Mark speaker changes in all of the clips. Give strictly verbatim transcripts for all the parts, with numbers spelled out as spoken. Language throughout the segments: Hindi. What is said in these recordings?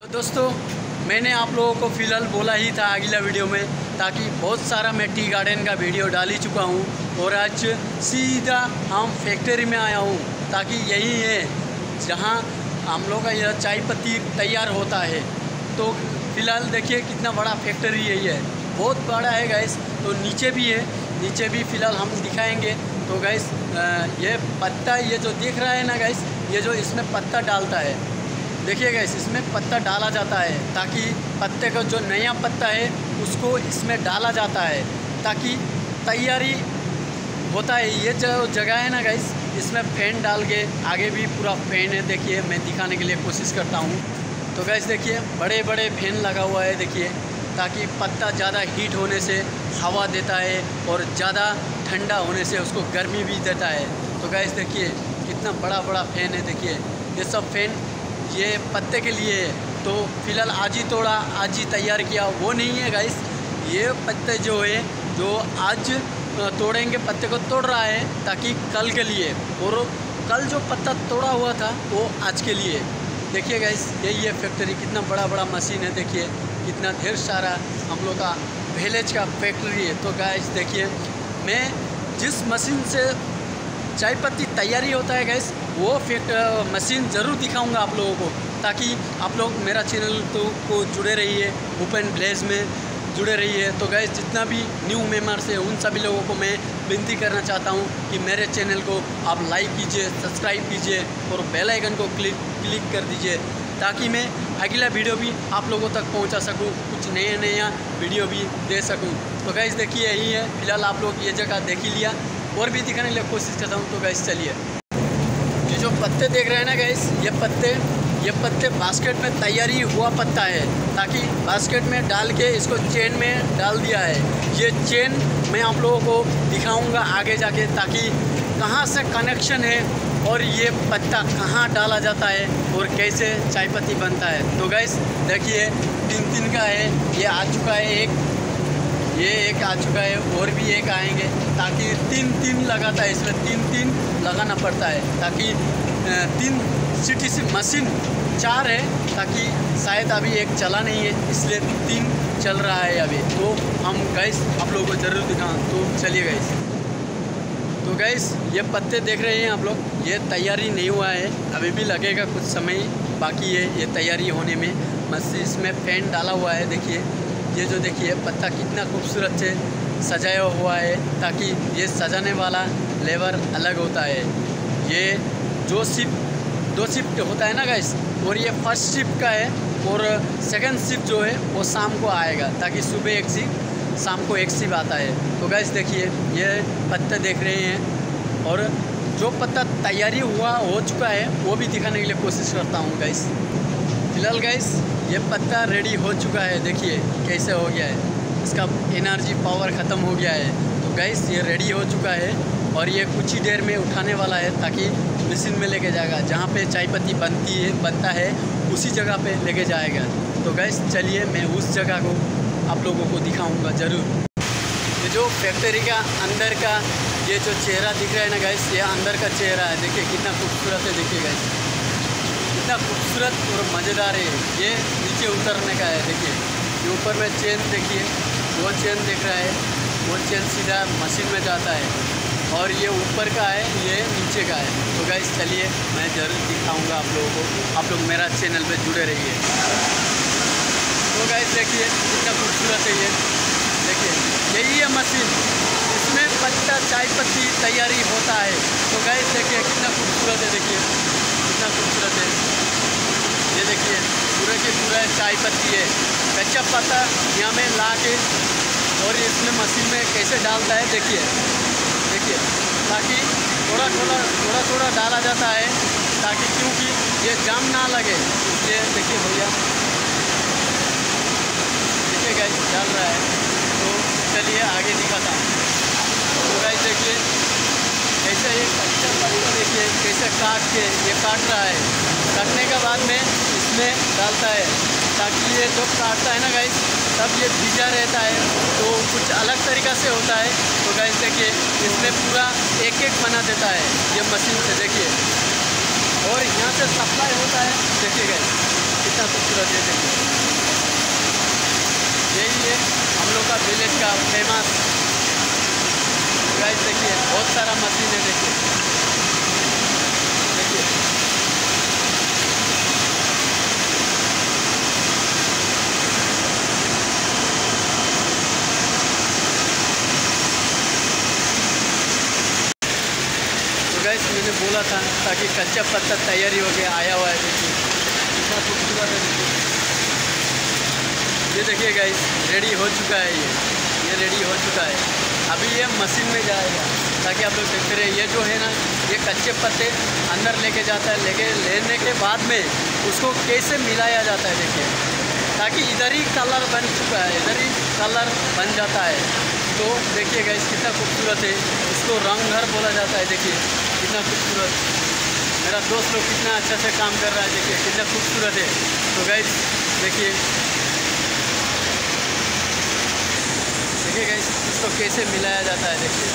Speaker 1: दोस्तों, मैंने आप लोगों को फ़िलहाल बोला ही था अगला वीडियो में, ताकि बहुत सारा मैं टी गार्डन का वीडियो डाल ही चुका हूँ और आज सीधा हम फैक्ट्री में आया हूँ, ताकि यही है जहाँ हम लोग का यह चाय पत्ती तैयार होता है। तो फ़िलहाल देखिए कितना बड़ा फैक्ट्री यही है, बहुत बड़ा है गाइस। तो नीचे भी है, नीचे भी फ़िलहाल हम दिखाएंगे। तो गाइस ये पत्ता, ये जो दिख रहा है ना गाइस, ये जो इसमें पत्ता डालता है, देखिए गाइस इसमें पत्ता डाला जाता है, ताकि पत्ते का जो नया पत्ता है उसको इसमें डाला जाता है, ताकि तैयारी होता है। ये जो जगह है ना गाइस, इसमें फैन डाल के, आगे भी पूरा फैन है, देखिए मैं दिखाने के लिए कोशिश करता हूँ। तो गाइस देखिए बड़े बड़े फैन लगा हुआ है, देखिए, ताकि पत्ता ज़्यादा हीट होने से हवा देता है और ज़्यादा ठंडा होने से उसको गर्मी भी देता है। तो गाइस देखिए कितना बड़ा बड़ा फैन है, देखिए ये सब फैन ये पत्ते के लिए है। तो फिलहाल आज ही तोड़ा, आज ही तैयार किया, वो नहीं है गाइस। ये पत्ते जो है, जो आज तोड़ेंगे, पत्ते को तोड़ रहा है ताकि कल के लिए, और कल जो पत्ता तोड़ा हुआ था वो आज के लिए। देखिए गाइस यही है फैक्ट्री, कितना बड़ा बड़ा मशीन है, देखिए कितना ढेर सारा हम लोग का विलेज का फैक्ट्री है। तो गाइस देखिए मैं जिस मशीन से चाय पत्ती तैयारी होता है गाइस, वो फैक्ट मशीन ज़रूर दिखाऊंगा आप लोगों को, ताकि आप लोग मेरा चैनल तो को जुड़े रहिए, ओपन विलेज में जुड़े रहिए। तो गाइस जितना भी न्यू मेंबर्स है उन सभी लोगों को मैं विनती करना चाहता हूँ कि मेरे चैनल को आप लाइक कीजिए, सब्सक्राइब कीजिए और बेल आइकन को क्लिक क्लिक कर दीजिए, ताकि मैं अगला वीडियो भी आप लोगों तक पहुंचा सकूं, कुछ नया नया वीडियो भी दे सकूं। तो गाइस देखिए यही है, फिलहाल आप लोग ये जगह देख ही लिया, और भी दिखाने के लिए कोशिश करता हूँ। तो गाइस चलिए, ये जो पत्ते देख रहे हैं ना गाइस, ये पत्ते ये पत्ते बास्केट में तैयारी हुआ पत्ता है, ताकि बास्केट में डाल के इसको चेन में डाल दिया है। ये चेन मैं आप लोगों को दिखाऊंगा आगे जाके, ताकि कहाँ से कनेक्शन है और ये पत्ता कहाँ डाला जाता है और कैसे चाय पत्ती बनता है। तो गाइस देखिए तीन तीन का है, ये आ चुका है एक, ये एक आ चुका है, और भी एक आएंगे, ताकि तीन तीन लगाता है, इसमें तीन तीन लगाना पड़ता है, ताकि तीन सिटी से मशीन चार है, ताकि शायद अभी एक चला नहीं है, इसलिए तीन चल रहा है अभी। तो हम गाइस आप लोगों को ज़रूर दिखाएं। तो चलिए गाइस, तो गाइस ये पत्ते देख रहे हैं आप लोग, ये तैयारी नहीं हुआ है, अभी भी लगेगा, कुछ समय बाकी है ये तैयारी होने में। मशीन इसमें फैन डाला हुआ है, देखिए ये जो देखिए पत्ता कितना खूबसूरत से सजाया हुआ है, ताकि ये सजाने वाला लेबर अलग होता है। ये जो शिफ्ट दो शिफ्ट होता है ना गाइस, और ये फर्स्ट शिफ्ट का है, और सेकंड शिफ्ट जो है वो शाम को आएगा, ताकि सुबह एक शिफ्ट, शाम को एक शिफ्ट आता है। तो गाइस देखिए ये पत्ते देख रहे हैं, और जो पत्ता तैयारी हुआ हो चुका है वो भी दिखाने के लिए कोशिश करता हूँ गाइस। फिलहाल गाइस ये पत्ता रेडी हो चुका है, देखिए कैसे हो गया है, इसका एनर्जी पावर ख़त्म हो गया है। तो गाइस ये रेडी हो चुका है, और ये कुछ ही देर में उठाने वाला है, ताकि मशीन में लेके जाएगा, जहाँ पे चाय पत्ती बनती है बनता है उसी जगह पे लेके जाएगा। तो गाइस चलिए मैं उस जगह को आप लोगों को दिखाऊंगा ज़रूर। ये जो फैक्ट्री का अंदर का ये जो चेहरा दिख रहा है ना गाइस, ये अंदर का चेहरा है, देखिए कितना खूबसूरत है, देखिए गाइस कितना खूबसूरत और मज़ेदार है। ये नीचे उतरने का है, देखिए ये ऊपर में चेन, देखिए वो चेन दिख रहा है, वो चेन सीधा मशीन में जाता है, और ये ऊपर का है, ये नीचे का है। तो गाइस चलिए मैं ज़रूर दिखाऊंगा आप लोगों को, आप लोग मेरा चैनल पे जुड़े रहिए। तो गाइस देखिए कितना खूबसूरत है ये, देखिए यही है मशीन, इसमें पत्ता चाय पत्ती तैयारी होता है। तो गाइस देखिए कितना खूबसूरत है, देखिए कितना खूबसूरत है, ये देखिए पूरे के पूरा चाय पत्ती है, कच्चा पत्ता यहाँ में ला के, और इसमें मशीन में कैसे डालता है देखिए देखिए ताकि थोड़ा थोड़ा थोड़ा थोड़ा डाला जाता है, ताकि क्योंकि ये जाम ना लगे, इसलिए देखिए भैया देखिए गाइस डाल रहा है। तो चलिए आगे दिखाता हूँ। तो गाइस देखिए कैसे ये कच्चा पत्ता, देखिए कैसे काट के ये काट रहा है, काटने के बाद में इसमें डालता है, ताकि ये जो काटता है ना गाइस तब ये भीजा रहता है, तो कुछ अलग तरीक़ा से होता है। तो गाइस देखिए इसमें पूरा एक एक बना देता है ये मशीन से, देखिए, और यहाँ से सप्लाई होता है, देखिए गाइस कितना खूबसूरत है। देखिए यही है हम लोग का विलेज का फेमस गाइस। देखिए बहुत सारा मशीन है। देखिए देखिए गाइस मैंने बोला था ताकि कच्चा पत्ता तैयारी हो गया आया हुआ है। देखिए कितना खूबसूरत है। देखिए ये देखिए गाइस रेडी हो चुका है। ये ये रेडी हो चुका है। अभी ये मशीन में जाएगा ताकि आप लोग देखते रहे। ये जो है ना ये कच्चे पत्ते अंदर लेके जाता है। लेके लेने के बाद में उसको कैसे मिलाया जाता है देखिए, ताकि इधर ही कलर बन चुका है, इधर ही कलर बन जाता है। तो देखिए गाइस कितना खूबसूरत है। इसको रंग घर बोला जाता है। देखिए कितना खूबसूरत, मेरा दोस्त लोग कितना अच्छा से काम कर रहा है। देखिए कितना खूबसूरत है। तो गाइस देखिए देखिए गाइस इसको कैसे मिलाया जाता है। देखिए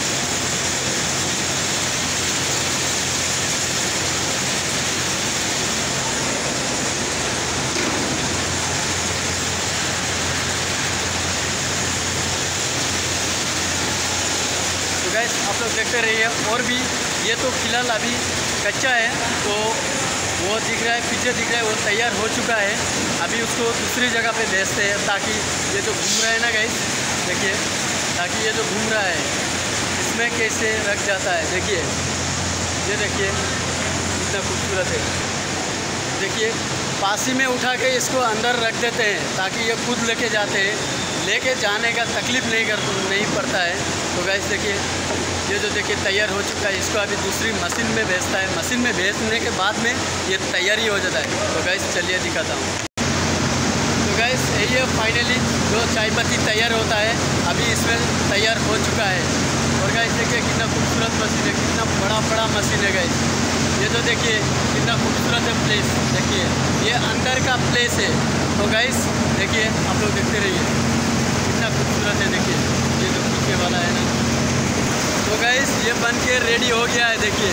Speaker 1: तो गाइस आप लोग देखते रहिए। और भी ये तो फिलहाल अभी कच्चा है, तो वो दिख रहा है पीछे दिख रहा है वो तैयार हो चुका है। अभी उसको दूसरी जगह पे भेजते हैं ताकि ये जो घूम रहा है ना गाइस, देखिए ताकि ये जो घूम रहा है इसमें कैसे रख जाता है। देखिए ये देखिए कितना खूबसूरत है। देखिए पासी में उठा के इसको अंदर रख देते हैं ताकि ये खुद लेके जाते हैं, लेके जाने का तकलीफ़ नहीं कर नहीं पड़ता है। तो गाइस देखिए ये जो देखिए तैयार हो चुका है। इसको अभी दूसरी मशीन में भेजता है। मशीन में भेजने के बाद में ये तैयारी हो जाता है। तो गाइस चलिए दिखाता हूँ। तो गाइस यही है फाइनली जो चाय पत्ती तैयार होता है अभी इसमें तैयार हो चुका है। और गाइस देखिए कितना खूबसूरत मशीन है, कितना बड़ा बड़ा मशीन है गाइस। ये तो देखिए कितना खूबसूरत है प्लेस। देखिए ये अंदर का प्लेस है। तो गाइस देखिए आप लोग देखते रहिए कितना खूबसूरत है। देखिए ये जो पीछे वाला है ना, तो गाइस ये बन के रेडी हो गया है। देखिए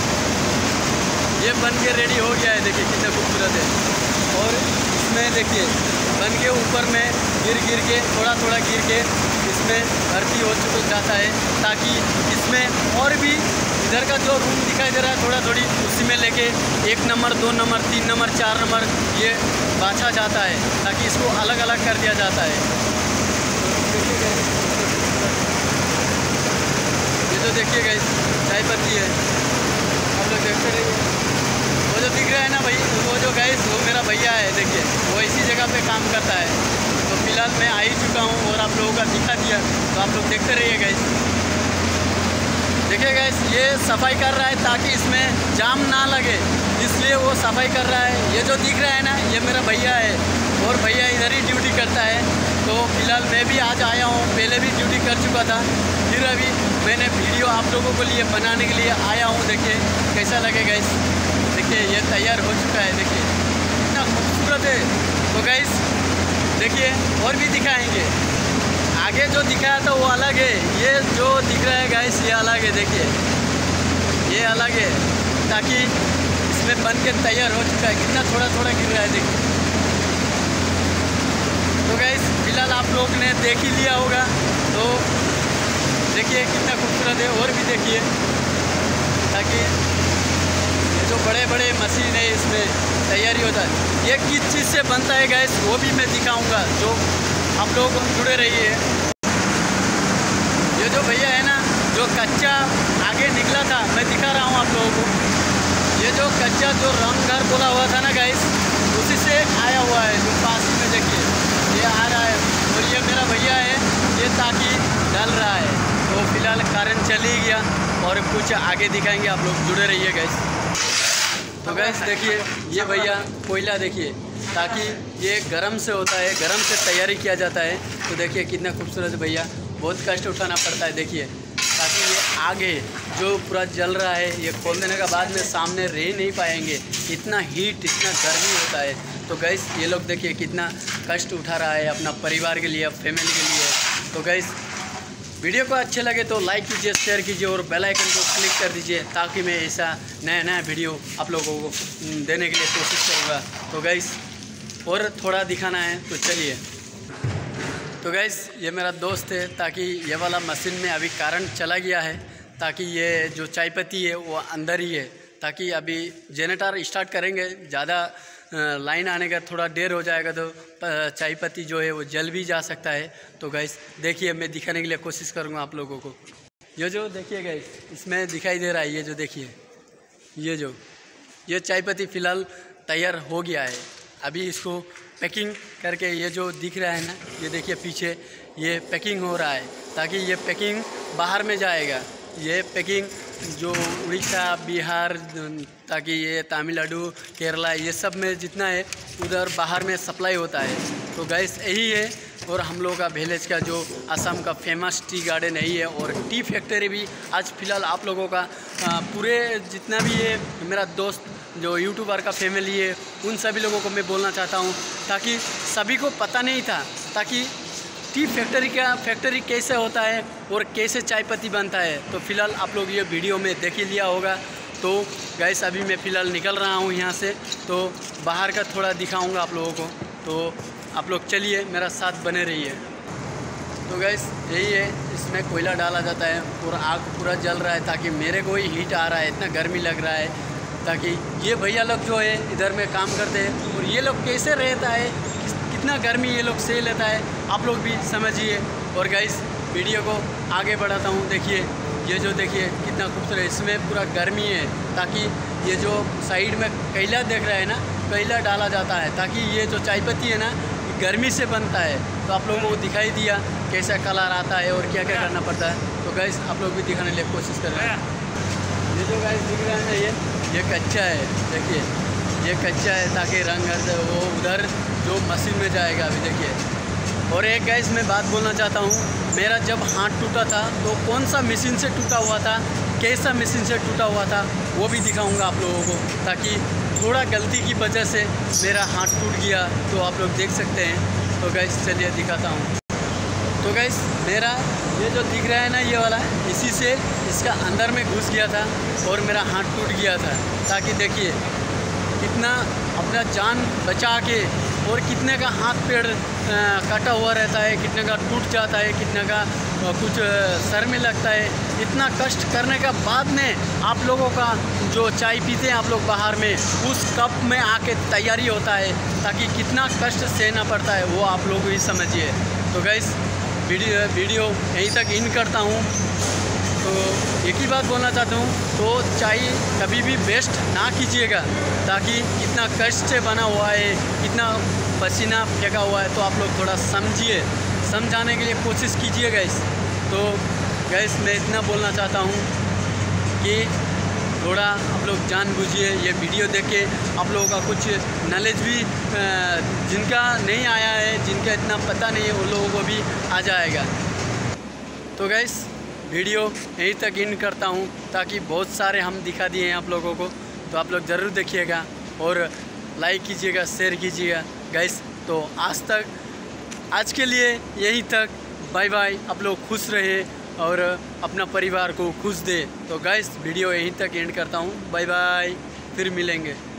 Speaker 1: ये बन के रेडी हो गया है। देखिए कितना खूबसूरत है। और इसमें देखिए बन के ऊपर में गिर गिर के थोड़ा थोड़ा गिर के इसमें भर्ती हो चुका जाता है, ताकि इसमें और भी इधर का जो रूम दिखाई दे रहा है थोड़ा थोड़ी उसी में लेके एक नंबर दो नंबर तीन नंबर चार नंबर ये बाँचा जाता है, ताकि इसको अलग अलग कर दिया जाता है। ये तो देखिए गाइस चाय पत्ती है, आप लोग देखते रहिए। वो जो दिख रहा है ना भाई, वो जो गाइस वो मेरा भैया है। देखिए वो इसी जगह पे काम करता है। तो फिलहाल मैं आ ही चुका हूँ और आप लोगों का दिखा दिया, तो आप लोग देखते रहिए गाइस। देखिए गाइस ये सफाई कर रहा है ताकि इसमें जाम ना लगे, इसलिए वो सफाई कर रहा है। ये जो दिख रहा है ना ये मेरा भैया है, और भैया इधर ही ड्यूटी करता है। तो फिलहाल मैं भी आज आया हूँ, पहले भी ड्यूटी कर चुका था, फिर अभी मैंने वीडियो आप लोगों को लिए बनाने के लिए आया हूँ। देखिए कैसा लगे गाइस। देखिए ये तैयार हो चुका है। देखिए कितना खूबसूरत है। तो गाइस देखिए और भी दिखाएंगे। आगे जो दिखाया था वो अलग है, ये जो दिख रहा है गाइस ये अलग है। देखिए ये अलग है, ताकि इसमें बन के तैयार हो चुका है। कितना थोड़ा थोड़ा गिर रहा है। देखिए तो गाइस फिलहाल आप लोग ने देख ही लिया होगा। तो देखिए कितना खूबसूरत है। और भी देखिए, ताकि ये जो बड़े बड़े मशीन है इसमें तैयारी होता है। ये किस चीज़ से बनता है गाइस वो भी मैं दिखाऊंगा, जो आप लोग जुड़े रहिए। ये जो भैया है ना जो कच्चा आगे निकला था, मैं दिखा रहा हूँ आप लोगों को। ये जो कच्चा जो रंग घर बोला हुआ था ना गाइस, उसी से आया हुआ है। जो पास में देखिए ये आ रहा है, और ये मेरा भैया है, ये ताकि डाल रहा है। तो फिलहाल कारण चल ही गया, और कुछ आगे दिखाएंगे, आप लोग जुड़े रहिए गाइस। तो गाइस देखिए ये भैया कोयला देखिए, ताकि ये गरम से होता है, गरम से तैयारी किया जाता है। तो देखिए कितना खूबसूरत भैया, बहुत कष्ट उठाना पड़ता है। देखिए ताकि ये आगे जो पूरा जल रहा है ये खोल देने के बाद में सामने रह नहीं पाएंगे, इतना हीट इतना गर्मी होता है। तो गाइस ये लोग देखिए कितना कष्ट उठा रहा है अपना परिवार के लिए, फैमिली के लिए। तो गाइस वीडियो को अच्छे लगे तो लाइक कीजिए, शेयर कीजिए और बेल आइकन को क्लिक कर दीजिए, ताकि मैं ऐसा नया नया वीडियो आप लोगों को देने के लिए कोशिश करूँगा। तो गाइस और थोड़ा दिखाना है, तो चलिए। तो गाइस ये मेरा दोस्त है, ताकि ये वाला मशीन में अभी करंट चला गया है, ताकि ये जो चाय पत्ती है वो अंदर ही है, ताकि अभी जनरेटर स्टार्ट करेंगे, ज़्यादा लाइन आने का थोड़ा देर हो जाएगा तो चाय पत्ती जो है वो जल भी जा सकता है। तो गाइस देखिए, मैं दिखाने के लिए कोशिश करूँगा आप लोगों को। ये जो देखिए गाइस, इसमें दिखाई दे रहा है, ये जो देखिए, ये जो ये चाय पत्ती फ़िलहाल तैयार हो गया है। अभी इसको पैकिंग करके, ये जो दिख रहा है ना, ये देखिए पीछे ये पैकिंग हो रहा है, ताकि ये पैकिंग बाहर में जाएगा। ये पैकिंग जो उड़ीसा, बिहार, ताकि ये तमिलनाडु, केरला, ये सब में जितना है उधर बाहर में सप्लाई होता है। तो गैस यही है। और हम लोग का विलेज का जो असम का फेमस टी गार्डन यही है, और टी फैक्ट्री भी आज फ़िलहाल आप लोगों का पूरे जितना भी है मेरा दोस्त जो यूट्यूबर का फैमिली है, उन सभी लोगों को मैं बोलना चाहता हूँ, ताकि सभी को पता नहीं था, ताकि टी फैक्ट्री का फैक्ट्री कैसे होता है और कैसे चाय पत्ती बनता है। तो फिलहाल आप लोग ये वीडियो में देख ही लिया होगा। तो गैस अभी मैं फ़िलहाल निकल रहा हूँ यहाँ से, तो बाहर का थोड़ा दिखाऊंगा आप लोगों को। तो आप लोग चलिए मेरा साथ बने रहिए। तो गैस यही है, इसमें कोयला डाला जाता है और आग पूरा जल रहा है, ताकि मेरे को ही हीट आ रहा है, इतना गर्मी लग रहा है, ताकि ये भैया लोग जो है इधर में काम करते हैं, और ये लोग कैसे रहता है, कितना गर्मी ये लोग सह लेता है, आप लोग भी समझिए। और गाइस वीडियो को आगे बढ़ाता हूँ। देखिए ये जो देखिए कितना खूबसूरत, इसमें पूरा गर्मी है, ताकि ये जो साइड में कोयला देख रहा है ना, कोयला डाला जाता है, ताकि ये जो चाय पत्ती है ना गर्मी से बनता है। तो आप लोगों को दिखाई दिया कैसा कलर आता है और क्या क्या करना पड़ता है। तो गाइस आप लोग भी दिखाने के लिए कोशिश कर रहे हैं। ये जो गाइस दिख रहा है ना, ये ये कच्चा है, देखिए ये कच्चा है, ताकि रंग हर से वो उधर जो मशीन में जाएगा। अभी देखिए। और एक गाइस मैं बात बोलना चाहता हूँ, मेरा जब हाथ टूटा था तो कौन सा मशीन से टूटा हुआ था, कैसा मशीन से टूटा हुआ था, वो भी दिखाऊंगा आप लोगों को, ताकि थोड़ा गलती की वजह से मेरा हाथ टूट गया, तो आप लोग देख सकते हैं। तो गाइस चलिए दिखाता हूँ। तो गाइस मेरा ये जो दिख रहा है ना, ये वाला, इसी से इसका अंदर में घुस गया था और मेरा हाथ टूट गया था। ताकि देखिए कितना अपना जान बचा के, और कितने का हाथ पैर कटा हुआ रहता है, कितने का टूट जाता है, कितने का कुछ सर में लगता है। इतना कष्ट करने का बाद में आप लोगों का जो चाय पीते हैं आप लोग बाहर में, उस कप में आके तैयारी होता है, ताकि कितना कष्ट सहना पड़ता है वो आप लोग ही समझिए। तो गाइस वीडियो वीडियो यहीं तक इन करता हूँ। तो एक ही बात बोलना चाहता हूँ, तो चाय कभी भी वेस्ट ना कीजिएगा, ताकि कितना कष्ट से बना हुआ है, कितना पसीना फेंका हुआ है, तो आप लोग थोड़ा समझिए, समझाने के लिए कोशिश कीजिए गैस। तो गैस मैं इतना बोलना चाहता हूँ कि थोड़ा आप लोग जान बूझिए, ये वीडियो देख के आप लोगों का कुछ नॉलेज भी जिनका नहीं आया है, जिनका इतना पता नहीं है, उन लोगों को भी आ जाएगा। तो गैस वीडियो यहीं तक इन करता हूँ, ताकि बहुत सारे हम दिखा दिए हैं आप लोगों को। तो आप लोग ज़रूर देखिएगा और लाइक कीजिएगा, शेयर कीजिएगा गाइस। तो आज तक आज के लिए यहीं तक, बाय बाय। आप लोग खुश रहे और अपना परिवार को खुश दे। तो गाइस वीडियो यहीं तक एंड करता हूँ, बाय बाय, फिर मिलेंगे।